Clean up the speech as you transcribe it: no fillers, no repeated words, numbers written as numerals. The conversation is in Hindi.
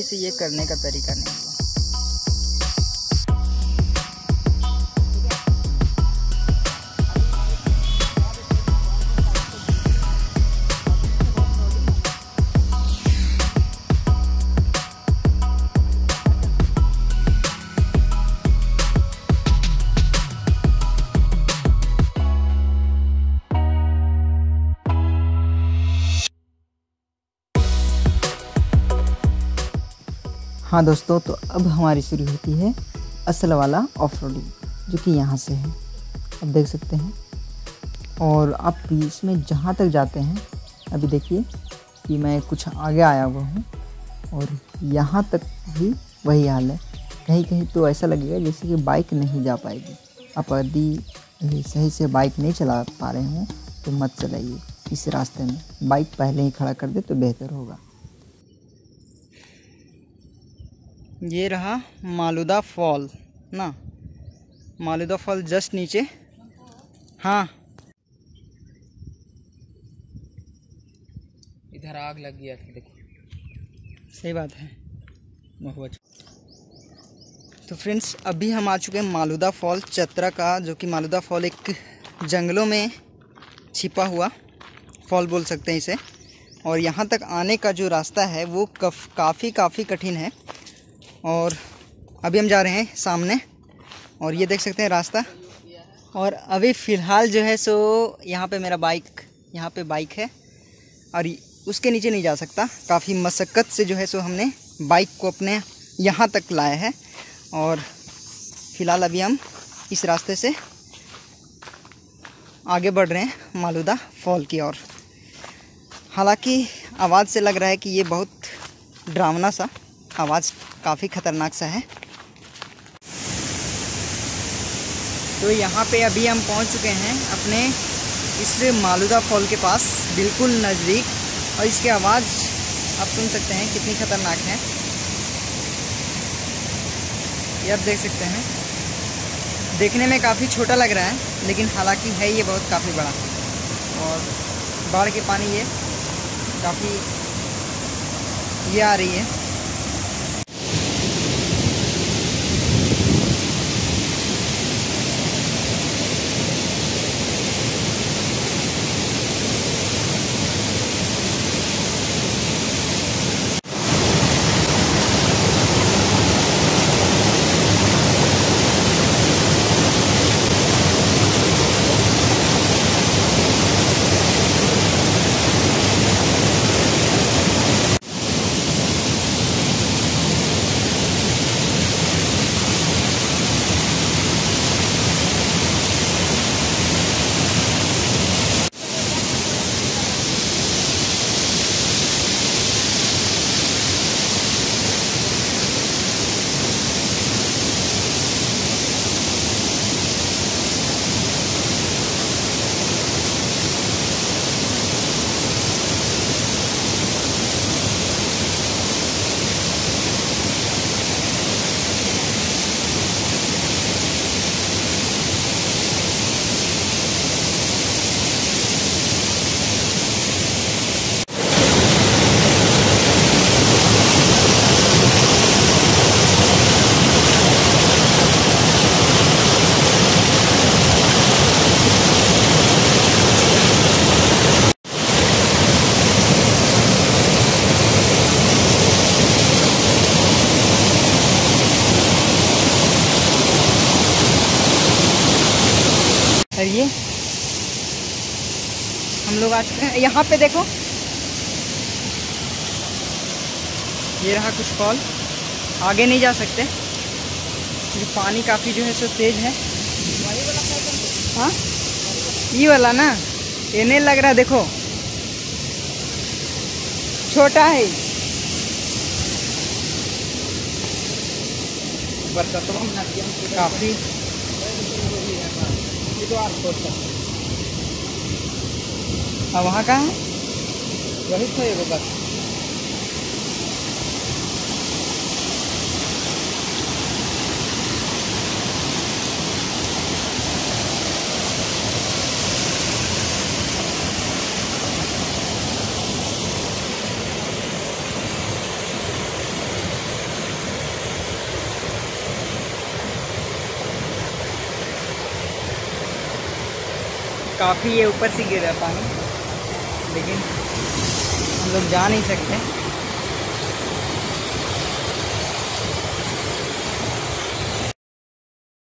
से ये करने का तरीका नहीं हुआ। हाँ दोस्तों, तो अब हमारी शुरू होती है असल वाला ऑफ रोडिंग, जो कि यहाँ से है, आप देख सकते हैं। और आप इसमें जहाँ तक जाते हैं, अभी देखिए कि मैं कुछ आगे आया हुआ हूँ और यहाँ तक भी वही हाल है। कहीं कहीं तो ऐसा लगेगा जैसे कि बाइक नहीं जा पाएगी। आप यदि सही से बाइक नहीं चला पा रहे हों तो मत चलाइए इस रास्ते में, बाइक पहले ही खड़ा कर दे तो बेहतर होगा। ये रहा मालुदा फॉल ना, मालुदा फॉल जस्ट नीचे। हाँ, इधर आग लग गया था, देखो। सही बात है। बहुत तो फ्रेंड्स, अभी हम आ चुके हैं मालुदा फॉल चतरा का, जो कि मालुदा फॉल एक जंगलों में छिपा हुआ फॉल बोल सकते हैं इसे। और यहाँ तक आने का जो रास्ता है वो काफ़ी कठिन है। और अभी हम जा रहे हैं सामने, और ये देख सकते हैं रास्ता। और अभी फ़िलहाल जो है सो यहाँ पे मेरा बाइक, यहाँ पे बाइक है और उसके नीचे नहीं जा सकता। काफ़ी मशक्क़त से जो है सो हमने बाइक को अपने यहाँ तक लाया है। और फ़िलहाल अभी हम इस रास्ते से आगे बढ़ रहे हैं मालुदा फॉल की ओर। हालांकि आवाज़ से लग रहा है कि ये बहुत डरावना सा आवाज़, काफ़ी ख़तरनाक सा है। तो यहाँ पे अभी हम पहुँच चुके हैं अपने इस मालुदा फॉल के पास, बिल्कुल नज़दीक। और इसकी आवाज़ आप सुन सकते हैं कितनी ख़तरनाक है, ये आप देख सकते हैं। देखने में काफ़ी छोटा लग रहा है, लेकिन हालांकि है ये बहुत काफ़ी बड़ा। और बाढ़ के पानी ये काफ़ी ये आ रही है। और ये हम लोग आ चुके हैं। यहाँ पे देखो, ये रहा कुछ फॉल। आगे नहीं जा सकते क्योंकि पानी काफ़ी जो है सो तेज है। हाँ, ये वाला ना, ये नहीं लग रहा, देखो छोटा है। काफ़ी वहाँ कहाँ है, वही तो है बस। काफ़ी ये ऊपर से गिर रहा है पानी, लेकिन हम लोग जा नहीं सकते।